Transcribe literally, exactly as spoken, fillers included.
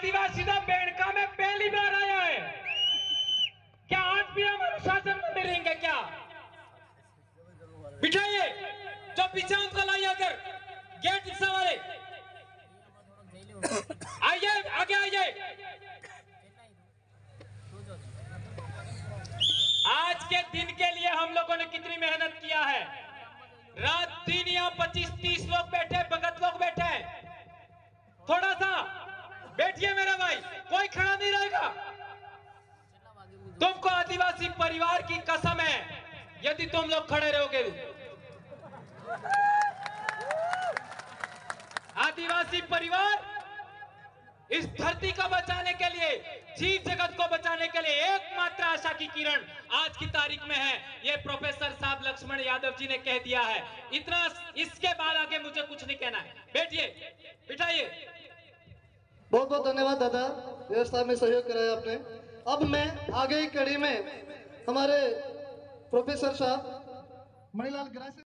आदिवासी तो बेड़का में पहली बार आया है। क्या आज भी हम अनुशासन में रहेंगे क्या? बिठाइए, जो पीछे उनको लाइए उधर गेट रिक्शा वाले, आइए आगे आइए। आज के दिन के लिए हम लोगों ने कितनी मेहनत किया है। रात दिन यहाँ पच्चीस तीस लोग बैठे, भगत लोग बैठे। थोड़ा सा बैठिए मेरे भाई, कोई खड़ा नहीं रहेगा। तुमको आदिवासी परिवार की कसम है, यदि तुम लोग खड़े रहोगे। आदिवासी परिवार इस धरती को बचाने के लिए, जीव जगत को बचाने के लिए एकमात्र आशा की किरण आज की तारीख में है। ये प्रोफेसर साहब लक्ष्मण यादव जी ने कह दिया है। इतना, इसके बाद आगे मुझे कुछ नहीं कहना है। बैठिए, बिठाइए। बहुत बहुत धन्यवाद दादा, व्यवस्था में सहयोग कराया आपने। अब मैं आगे की कड़ी में हमारे प्रोफेसर साहब मणिलाल ग्रास